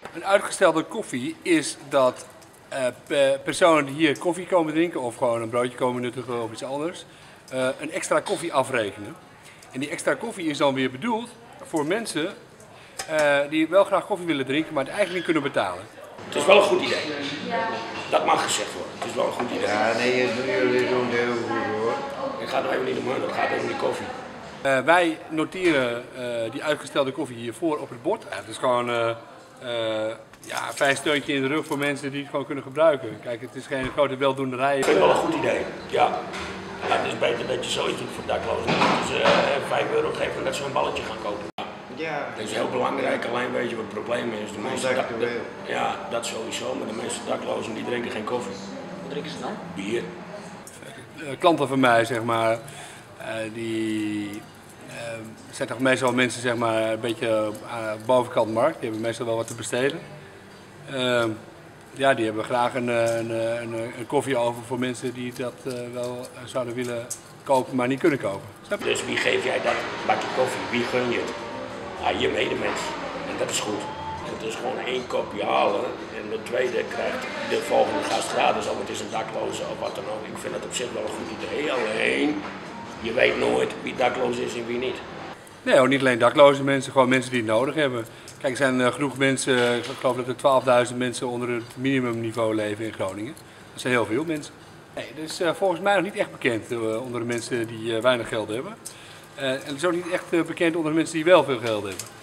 Een uitgestelde koffie is dat personen die hier koffie komen drinken of gewoon een broodje komen nuttigen of iets anders, een extra koffie afrekenen. En die extra koffie is dan weer bedoeld voor mensen die wel graag koffie willen drinken, maar het eigenlijk niet kunnen betalen. Het is wel een goed idee. Dat mag gezegd worden. Het is wel een goed idee. Ja, nee, jullie doen het heel goed hoor. Het gaat nou even niet om hun, het gaat even om die koffie. Wij noteren die uitgestelde koffie hiervoor op het bord. Het is gewoon een fijn steuntje in de rug voor mensen die het gewoon kunnen gebruiken. Kijk, het is geen grote weldoenerij. Ik vind het wel een goed idee, ja. Ja, het is beter dat je zoiets doet voor daklozen. Dat ze €5 geven en dat ze een balletje gaan kopen. Ja. Dat is heel belangrijk, alleen weet je wat het probleem is. De meeste Ja, dat sowieso, maar de meeste daklozen die drinken geen koffie. Wat drinken ze dan? Bier. Klanten van mij, zeg maar, die zijn toch meestal mensen, zeg maar, een beetje aan de bovenkant markt. Die hebben meestal wel wat te besteden. Ja, die hebben graag een koffie over voor mensen die dat wel zouden willen kopen, maar niet kunnen kopen. Snap je? Dus wie geef jij dat bakje koffie? Wie gun je het? Je medemens. En dat is goed. Het is gewoon 1 kopje halen en de tweede krijgt de volgende gast gratis, of het is een dakloze of wat dan ook. Ik vind dat op zich wel een goed idee. Alleen, je weet nooit wie dakloos is en wie niet. Nee hoor, niet alleen dakloze mensen, gewoon mensen die het nodig hebben. Kijk, er zijn genoeg mensen, ik geloof dat er 12.000 mensen onder het minimumniveau leven in Groningen. Dat zijn heel veel mensen. Nee, dat is volgens mij nog niet echt bekend onder de mensen die weinig geld hebben. En het is ook niet echt bekend onder de mensen die wel veel geld hebben.